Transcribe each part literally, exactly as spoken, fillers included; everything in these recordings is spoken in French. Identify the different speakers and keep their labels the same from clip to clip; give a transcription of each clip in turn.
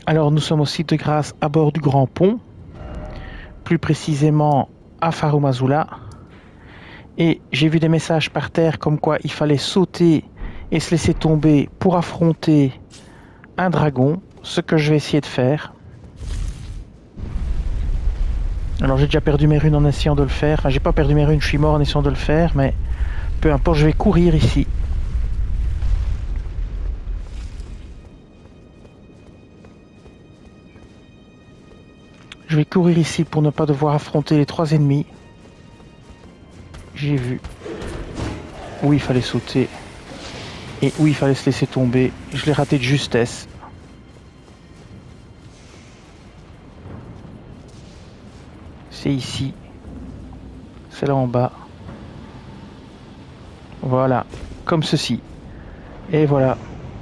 Speaker 1: Alors nous sommes aussi de grâce à bord du Grand Pont, plus précisément à Farum-Azula. Et j'ai vu des messages par terre comme quoi il fallait sauter et se laisser tomber pour affronter un dragon, ce que je vais essayer de faire. Alors j'ai déjà perdu mes runes en essayant de le faire. Enfin, j'ai pas perdu mes runes, je suis mort en essayant de le faire, mais peu importe, je vais courir ici. Je vais courir ici pour ne pas devoir affronter les trois ennemis. J'ai vu où il fallait sauter et où il fallait se laisser tomber. Je l'ai raté de justesse. C'est ici. C'est là en bas. Voilà, comme ceci. Et voilà.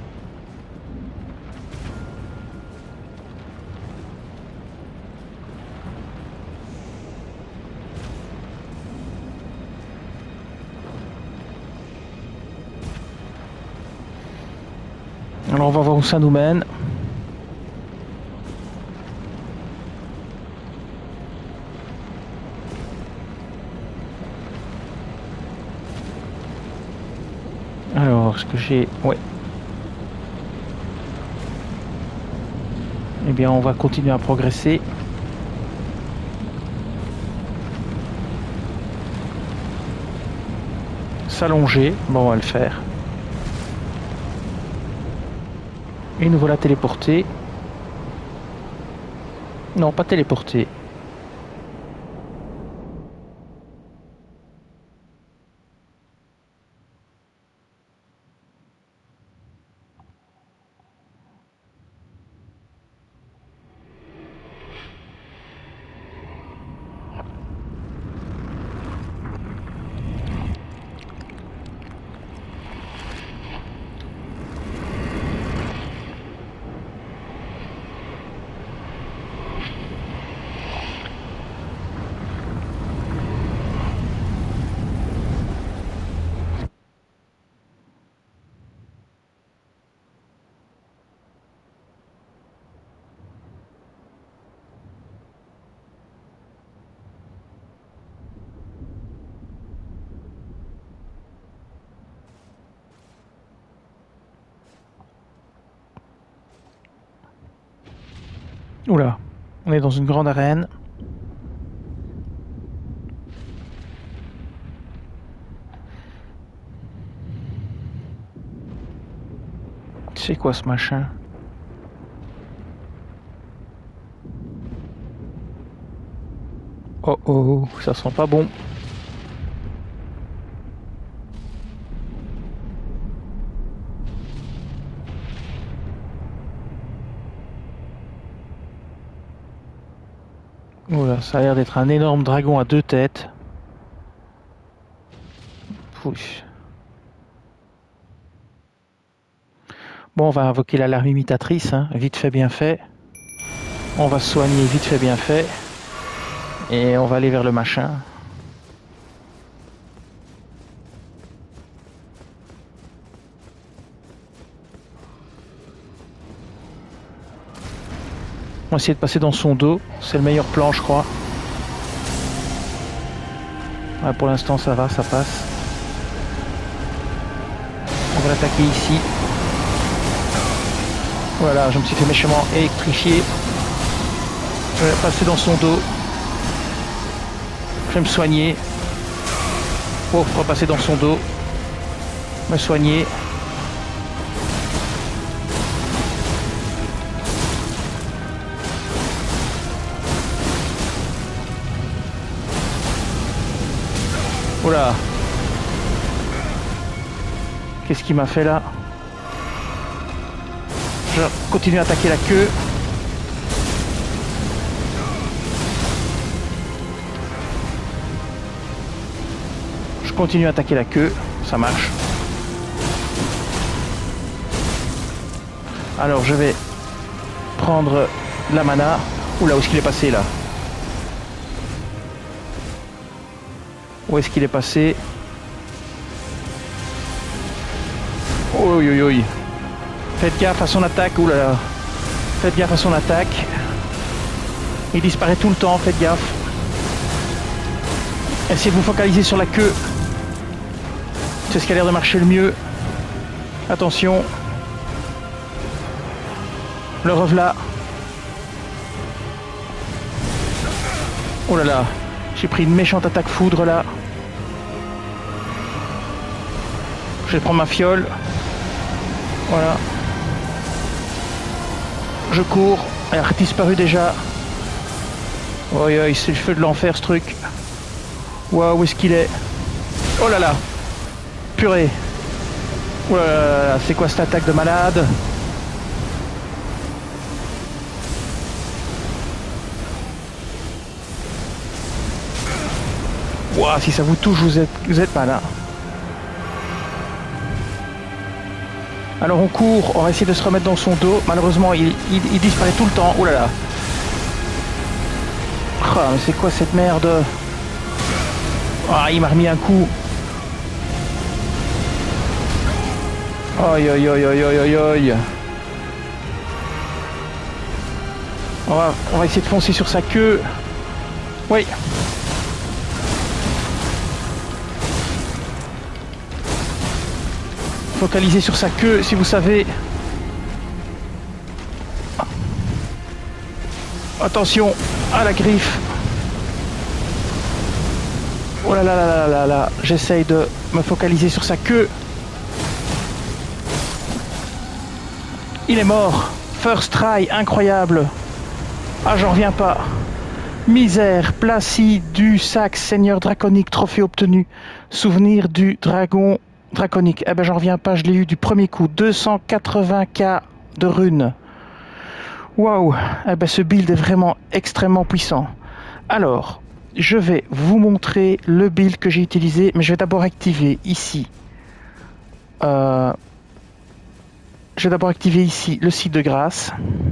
Speaker 1: Alors on va voir où ça nous mène. Alors, ce que j'ai... Ouais. Eh bien, on va continuer à progresser. S'allonger. Bon, on va le faire. Et nous voilà téléportés. Non, pas téléportés. Oula, on est dans une grande arène. C'est quoi ce machin? Oh oh, ça sent pas bon. Oula, ça a l'air d'être un énorme dragon à deux têtes. Pouh. Bon, on va invoquer l'alarme imitatrice, hein. Vite fait, bien fait. On va se soigner, vite fait, bien fait. Et on va aller vers le machin. On va essayer de passer dans son dos. C'est le meilleur plan, je crois. Ouais, pour l'instant, ça va, ça passe. On va l'attaquer ici. Voilà, je me suis fait méchamment électrifier. Je vais passer dans son dos. Je vais me soigner. Pour repasser dans son dos. Me soigner. Oula. Qu'est-ce qu'il m'a fait là? Je continue à attaquer la queue. Je continue à attaquer la queue. Ça marche. Alors je vais prendre la mana. Oula, où est-ce qu'il est passé là? Où est-ce qu'il est passé? Oui, oui, oui. Faites gaffe à son attaque. Ouh là là. Faites gaffe à son attaque. Il disparaît tout le temps, faites gaffe. Essayez de vous focaliser sur la queue. C'est ce qui a l'air de marcher le mieux. Attention. Le revelà. Oh là là. J'ai pris une méchante attaque foudre là. Je vais prendre ma fiole. Voilà. Je cours. Elle a disparu déjà. Oh, c'est le feu de l'enfer ce truc. Waouh, où est-ce qu'il est? Oh là là. Purée. Oh là là, c'est quoi cette attaque de malade? Waouh, si ça vous touche, vous êtes, vous êtes mal, hein. Alors on court, on va essayer de se remettre dans son dos. Malheureusement, il, il, il disparaît tout le temps. Oh là là. Oh, mais c'est quoi cette merde? Ah, il m'a remis un coup. Aïe aïe aïe aïe aïe aïe. On va, on va essayer de foncer sur sa queue. Oui. Focaliser sur sa queue si vous savez. Attention à la griffe. Oh là là là là là là. J'essaye de me focaliser sur sa queue. Il est mort. First try, incroyable. Ah, j'en reviens pas. Misère, Placide du sac, seigneur draconique, trophée obtenu. Souvenir du dragon draconique. Eh ben, j'en reviens pas, je l'ai eu du premier coup. deux cent quatre-vingts K de runes. Waouh. Eh ben, ce build est vraiment extrêmement puissant. Alors, je vais vous montrer le build que j'ai utilisé, mais je vais d'abord activer ici. Euh, je vais d'abord activer ici le site de grâce.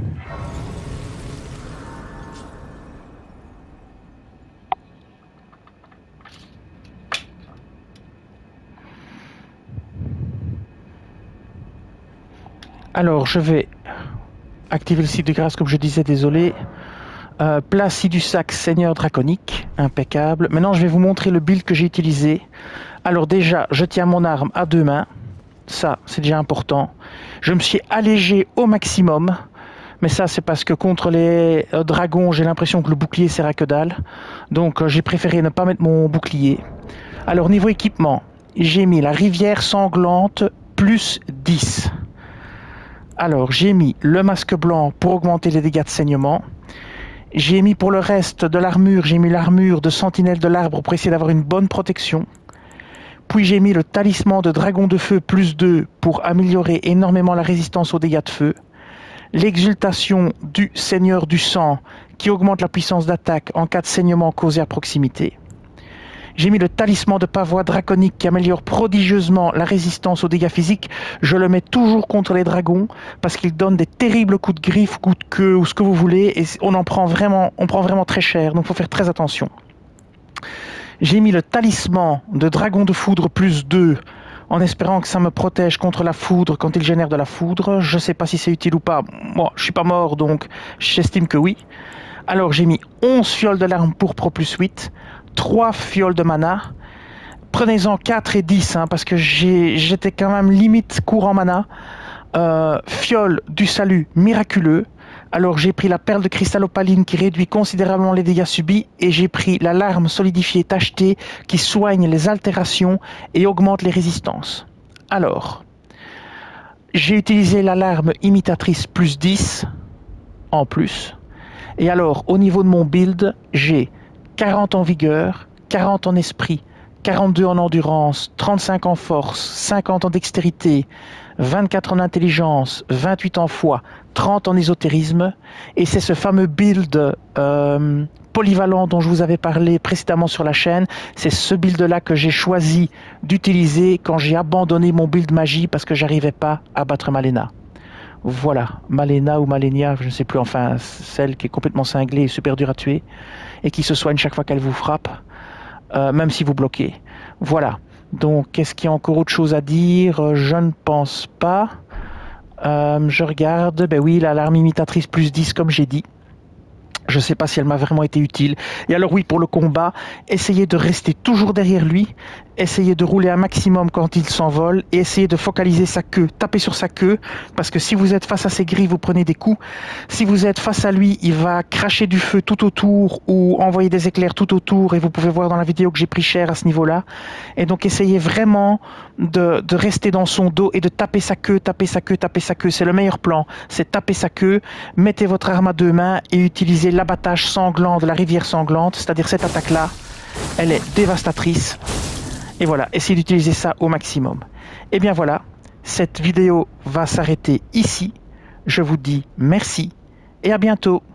Speaker 1: Alors, je vais activer le site de grâce, comme je disais, désolé. Euh, Placide du sac, seigneur draconique, impeccable. Maintenant, je vais vous montrer le build que j'ai utilisé. Alors déjà, je tiens mon arme à deux mains. Ça, c'est déjà important. Je me suis allégé au maximum. Mais ça, c'est parce que contre les euh, dragons, j'ai l'impression que le bouclier sert à que dalle. Donc, euh, j'ai préféré ne pas mettre mon bouclier. Alors, niveau équipement, j'ai mis la rivière sanglante plus dix. Alors, j'ai mis le masque blanc pour augmenter les dégâts de saignement. J'ai mis pour le reste de l'armure, j'ai mis l'armure de sentinelle de l'arbre pour essayer d'avoir une bonne protection. Puis j'ai mis le talisman de dragon de feu plus deux pour améliorer énormément la résistance aux dégâts de feu. L'exultation du seigneur du sang qui augmente la puissance d'attaque en cas de saignement causé à proximité. J'ai mis le talisman de pavois draconique qui améliore prodigieusement la résistance aux dégâts physiques. Je le mets toujours contre les dragons parce qu'il donne des terribles coups de griffe, coups de queue ou ce que vous voulez. Et on en prend vraiment, on prend vraiment très cher. Donc il faut faire très attention. J'ai mis le talisman de dragon de foudre plus deux en espérant que ça me protège contre la foudre quand il génère de la foudre. Je ne sais pas si c'est utile ou pas. Moi, je suis pas mort donc j'estime que oui. Alors j'ai mis onze fioles de l'arme pourpre plus huit. trois fioles de mana. Prenez-en quatre et dix, hein, parce que j'étais quand même limite court en mana. Euh, fiole du salut miraculeux. Alors j'ai pris la perle de cristal opaline qui réduit considérablement les dégâts subis. Et j'ai pris la larme solidifiée tachetée qui soigne les altérations et augmente les résistances. Alors, j'ai utilisé la larme imitatrice plus dix en plus. Et alors, au niveau de mon build, j'ai quarante en vigueur, quarante en esprit, quarante-deux en endurance, trente-cinq en force, cinquante en dextérité, vingt-quatre en intelligence, vingt-huit en foi, trente en ésotérisme. Et c'est ce fameux build euh, polyvalent dont je vous avais parlé précédemment sur la chaîne. C'est ce build-là que j'ai choisi d'utiliser quand j'ai abandonné mon build magie parce que j'arrivais pas à battre Malenia. Voilà, Malenia ou Malenia, je ne sais plus, enfin, celle qui est complètement cinglée et super dure à tuer, et qui se soigne chaque fois qu'elle vous frappe, euh, même si vous bloquez. Voilà, donc, est-ce qu'il y a encore autre chose à dire? Je ne pense pas. Euh, je regarde, ben oui, là, l'arme imitatrice plus dix, comme j'ai dit. Je ne sais pas si elle m'a vraiment été utile. Et alors oui, pour le combat, essayez de rester toujours derrière lui, essayez de rouler un maximum quand il s'envole et essayez de focaliser sa queue, tapez sur sa queue, parce que si vous êtes face à ses grilles, vous prenez des coups. Si vous êtes face à lui, il va cracher du feu tout autour ou envoyer des éclairs tout autour et vous pouvez voir dans la vidéo que j'ai pris cher à ce niveau-là. Et donc essayez vraiment de, de rester dans son dos et de taper sa queue, taper sa queue, taper sa queue. C'est le meilleur plan, c'est taper sa queue, mettez votre arme à deux mains et utilisez l'abattage sanglant de la rivière sanglante, c'est-à-dire cette attaque-là, elle est dévastatrice. Et voilà, essayez d'utiliser ça au maximum. Et bien voilà, cette vidéo va s'arrêter ici. Je vous dis merci et à bientôt.